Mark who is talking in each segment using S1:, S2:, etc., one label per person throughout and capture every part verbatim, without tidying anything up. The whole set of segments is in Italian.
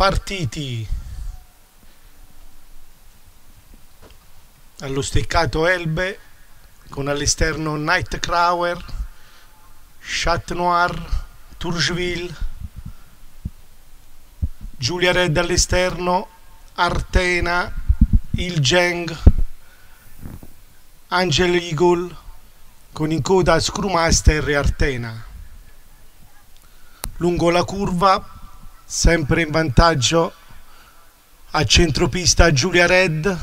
S1: partiti allo steccato Elbe con all'esterno Nightcrawler, Chat Noir, Turgeville, Giulia Red all'esterno, Artena, Il Geng, Angel Eagle con in coda Screwmaster e Artena. Lungo la curva, sempre in vantaggio a centropista Giulia Red,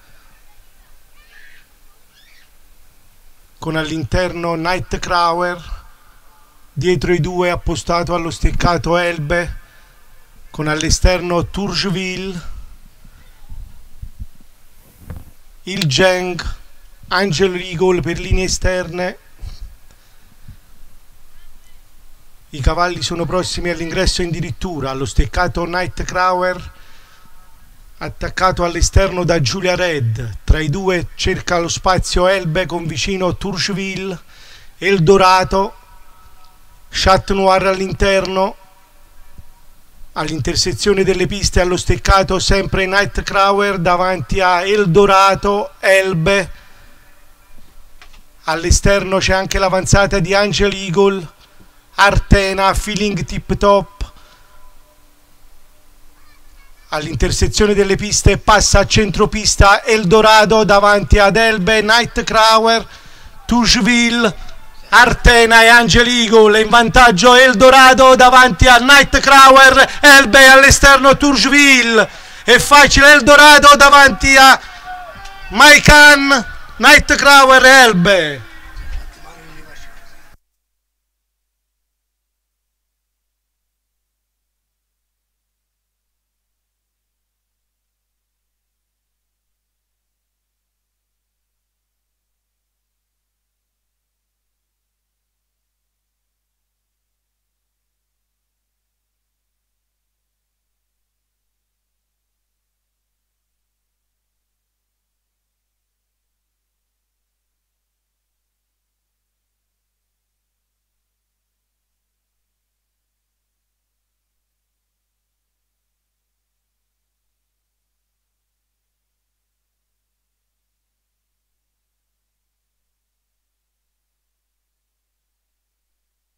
S1: con all'interno Nightcrawler, dietro i due appostato allo steccato Elbe, con all'esterno Turgeville, Il Geng, Angel Eagle per linee esterne. I cavalli sono prossimi all'ingresso in dirittura, allo steccato Nightcrawler attaccato all'esterno da Giulia Red, tra i due cerca lo spazio Elbe con vicino Turgeville, Eldorato, Chat Noir all'interno, all'intersezione delle piste allo steccato sempre Nightcrawler davanti a Eldorato, Elbe, all'esterno c'è anche l'avanzata di Angel Eagle, Artena, Feeling Tip Top, all'intersezione delle piste passa a centropista Eldorato davanti ad Elbe, Nightcrawler, Turgeville, Artena e Angel Eagle, in vantaggio Eldorato davanti a Nightcrawler, Elbe all'esterno Turgeville, è facile Eldorato davanti a Maikan, Nightcrawler e Elbe.